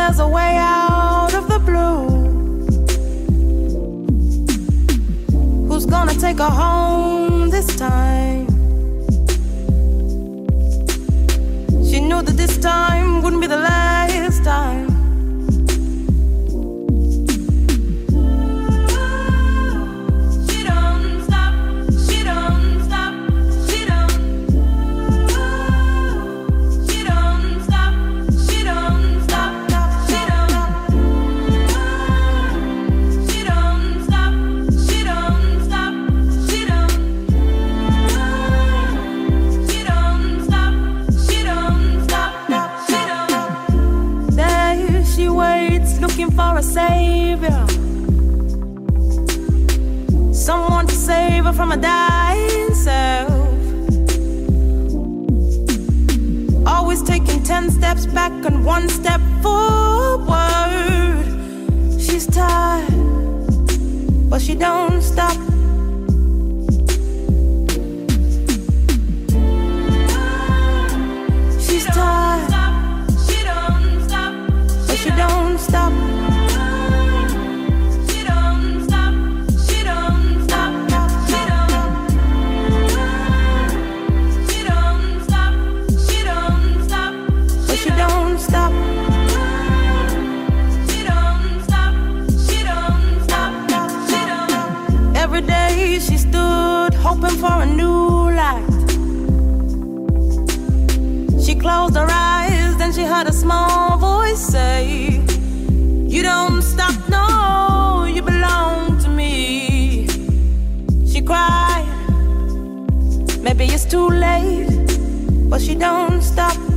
there's a way out of the blue. Who's gonna take her home this time? She knew that this time wouldn't be the last time. For a savior, someone to save her from a dying self. Always taking 10 steps back and 1 step forward. She's tired, but she don't stop. She's tired, but she don't stop. She stood hoping for a new light. She closed her eyes, then she heard a small voice say, "You don't stop, no, you belong to me." She cried, maybe it's too late, but she don't stop.